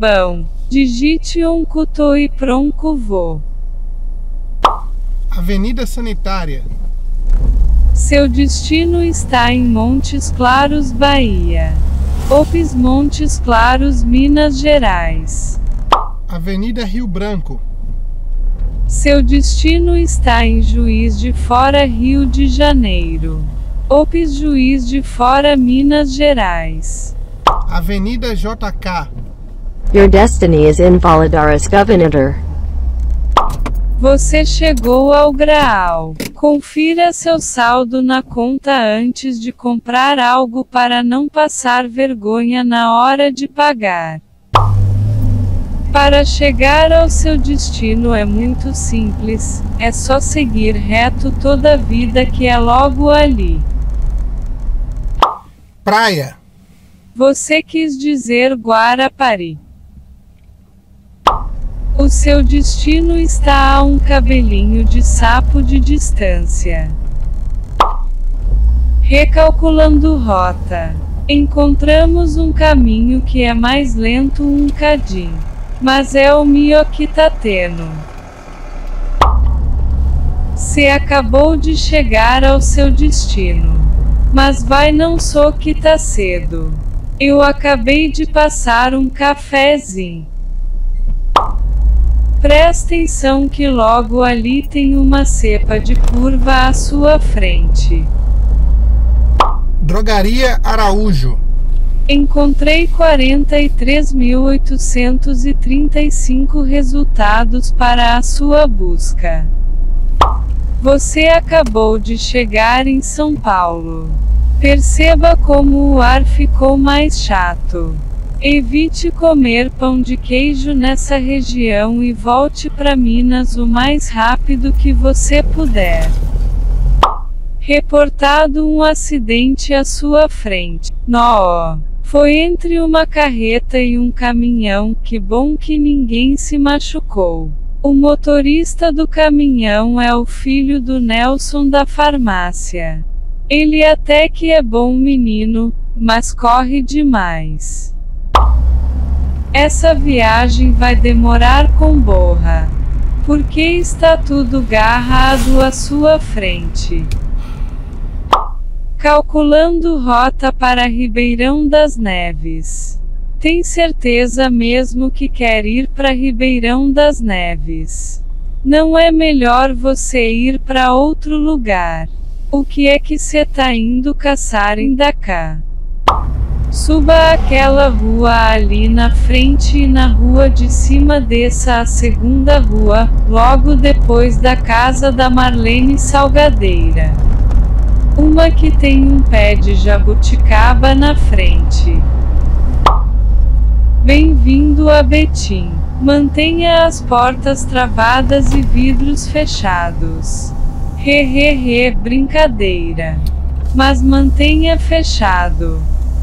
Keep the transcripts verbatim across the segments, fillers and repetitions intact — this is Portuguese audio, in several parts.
Bom, digite um cuto e pronto vou. Avenida Sanitária. Seu destino está em Montes Claros, Bahia. Ops Montes Claros, Minas Gerais. Avenida Rio Branco. Seu destino está em Juiz de Fora, Rio de Janeiro. Ops Juiz de Fora, Minas Gerais. Avenida J K. Your destiny is in Valadares, Governor. Você chegou ao Graal. Confira seu saldo na conta antes de comprar algo para não passar vergonha na hora de pagar. Para chegar ao seu destino é muito simples, é só seguir reto toda a vida que é logo ali. Praia. Você quis dizer Guarapari. O seu destino está a um cabelinho de sapo de distância. Recalculando rota. Encontramos um caminho que é mais lento um cadinho. Mas é o Mioquitateno. Você acabou de chegar ao seu destino. Mas vai não sou que tá cedo. Eu acabei de passar um cafezinho. Presta atenção que logo ali tem uma cepa de curva à sua frente. Drogaria Araújo. Encontrei quarenta e três mil oitocentos e trinta e cinco resultados para a sua busca. Você acabou de chegar em São Paulo. Perceba como o ar ficou mais chato. Evite comer pão de queijo nessa região e volte para Minas o mais rápido que você puder. Reportado um acidente à sua frente. Nó! Foi entre uma carreta e um caminhão, que bom que ninguém se machucou. O motorista do caminhão é o filho do Nelson da farmácia. Ele até que é bom menino, mas corre demais. Essa viagem vai demorar com borra. Porque está tudo garrado à sua frente. Calculando rota para Ribeirão das Neves. Tem certeza mesmo que quer ir para Ribeirão das Neves? Não é melhor você ir para outro lugar? O que é que cê tá indo caçar em Dakar? Suba aquela rua ali na frente e na rua de cima desça a segunda rua, logo depois da casa da Marlene Salgadeira. Uma que tem um pé de jabuticaba na frente. Bem-vindo a Betim. Mantenha as portas travadas e vidros fechados. Hehehe, brincadeira. Mas mantenha fechado.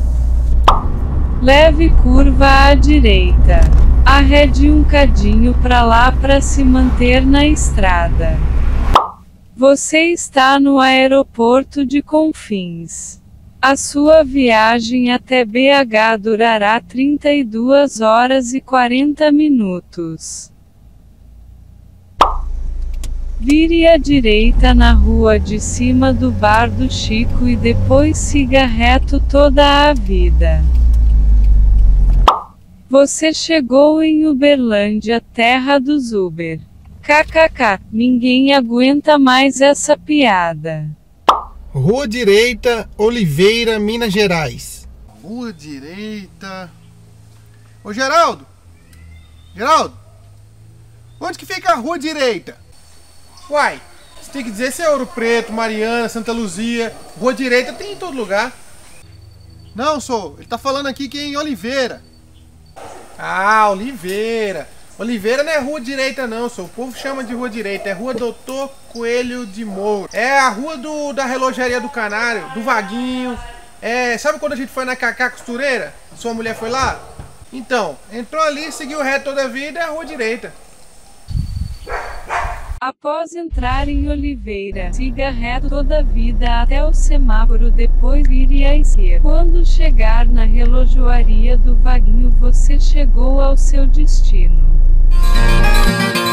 Leve curva à direita. Arrede um cadinho para lá para se manter na estrada. Você está no aeroporto de Confins. A sua viagem até B H durará trinta e duas horas e quarenta minutos. Vire à direita na rua de cima do Bar do Chico e depois siga reto toda a vida. Você chegou em Uberlândia, terra dos Uber. Kkk, ninguém aguenta mais essa piada. Rua Direita, Oliveira, Minas Gerais. Rua Direita... Ô Geraldo! Geraldo! Onde que fica a Rua Direita? Uai, você tem que dizer se é Ouro Preto, Mariana, Santa Luzia. Rua Direita tem em todo lugar. Não, sou. Ele tá falando aqui que é em Oliveira. Ah, Oliveira. Oliveira não é Rua Direita não, sou. O povo chama de Rua Direita. É Rua Doutor Coelho de Moura. É a rua do, da relojaria do Canário, do Vaguinho. É, sabe quando a gente foi na Cacá Costureira? Sua mulher foi lá? Então, entrou ali, seguiu reto toda a vida, é a Rua Direita. Após entrar em Oliveira, siga reto toda a vida até o semáforo, depois vire à esquerda. Quando chegar na relojoaria do Vaguinho, você chegou ao seu destino.